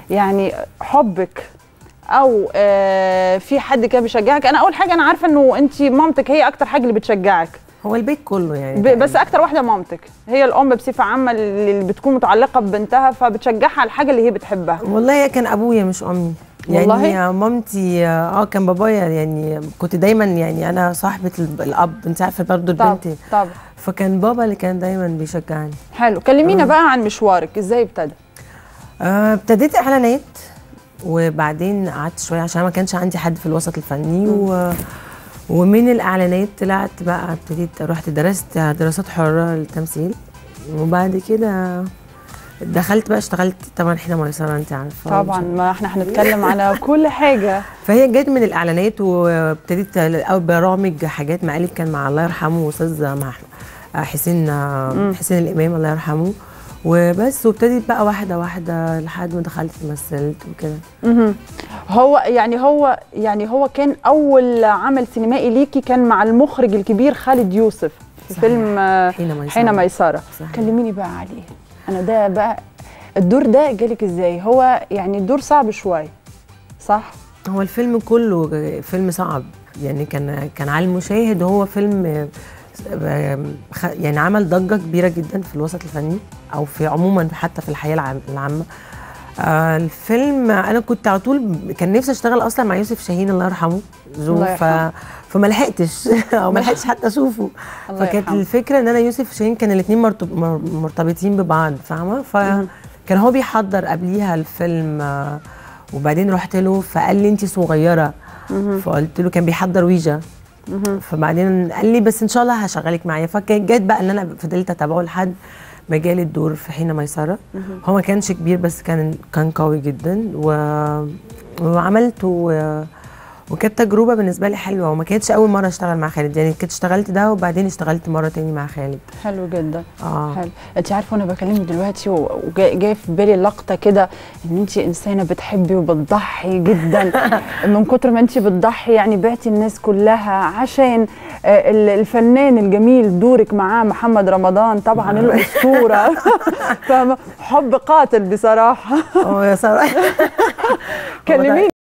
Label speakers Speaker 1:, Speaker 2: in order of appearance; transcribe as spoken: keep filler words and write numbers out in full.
Speaker 1: يعني حبك او آه في حد كان بيشجعك؟ انا اول حاجه انا عارفه انه انت مامتك هي اكتر حاجه اللي بتشجعك.
Speaker 2: هو البيت كله يعني
Speaker 1: ب... بس اكتر واحده مامتك، هي الام بصفه عامه اللي بتكون متعلقه ببنتها فبتشجعها على الحاجه اللي هي بتحبها.
Speaker 2: والله كان ابويا مش امي يعني. والله مامتي اه كان بابايا يعني. كنت دايما يعني انا صاحبه الاب، انت عارفه برضه البنت.
Speaker 1: طبعا.
Speaker 2: فكان بابا اللي كان دايما بيشجعني.
Speaker 1: حلو، كلمينا آه. بقى عن مشوارك، ازاي ابتدى؟
Speaker 2: آه ابتديت اعلانات، وبعدين قعدت شويه عشان ما كانش عندي حد في الوسط الفني و... ومن الاعلانات طلعت بقى ابتديت رحت درست دراسات حره للتمثيل، وبعد كده دخلت بقى اشتغلت طبعا حين ميسره انت عارفه.
Speaker 1: طبعا ما احنا هنتكلم على كل حاجه.
Speaker 2: فهي جت من الاعلانات، وابتديت اول برامج حاجات مقالب كان مع الله يرحمه استاذ حسين حسين الامام الله يرحمه، وبس. وابتديت بقى واحده واحده لحد ما دخلت مثلت وكده.
Speaker 1: اها هو يعني هو يعني هو كان اول عمل سينمائي ليكي كان مع المخرج الكبير خالد يوسف في صحيح. فيلم حين ميسره. حين ميسره. كلميني بقى عليه. انا ده بقى الدور ده جالك ازاي؟ هو يعني الدور صعب شويه صح؟
Speaker 2: هو الفيلم كله فيلم صعب يعني، كان كان على المشاهد. هو فيلم يعني عمل ضجه كبيره جدا في الوسط الفني او في عموما حتى في الحياه العامه. آه الفيلم انا كنت على طول كان نفسي اشتغل اصلا مع يوسف شاهين الله يرحمه زو، ف فما لحقتش او ما لحقتش حتى اشوفه. فكانت الفكره ان انا يوسف شاهين كان الاثنين مرتبطين ببعض فاهمه. فكان هو بيحضر قبليها الفيلم، آه وبعدين رحت له فقال لي انت صغيره، فقلت له كان بيحضر ويجا، فبعدين قال لي بس ان شاء الله هشغلك معايا. فكانت جت بقى ان انا فضلت اتابعه لحد ما جالي الدور في حين ميسره. هو ما كانش كبير بس كان كان قوي جدا، و... وعملته و... وكانت تجربه بالنسبه لي حلوه، وما كانتش اول مره اشتغل مع خالد يعني. كنت اشتغلت ده وبعدين اشتغلت مره تاني مع خالد.
Speaker 1: حلو جدا. اه حلو. انت عارفه وانا بكلمك دلوقتي وجاي في بالي لقطه كده ان انت انسانه بتحبي وبتضحي جدا. من كتر ما انت بتضحي يعني بعتي الناس كلها عشان الفنان الجميل دورك معاه محمد رمضان طبعا الاسطوره. فاهمه؟ حب قاتل بصراحه.
Speaker 2: اه يا صراحه.
Speaker 1: كلميني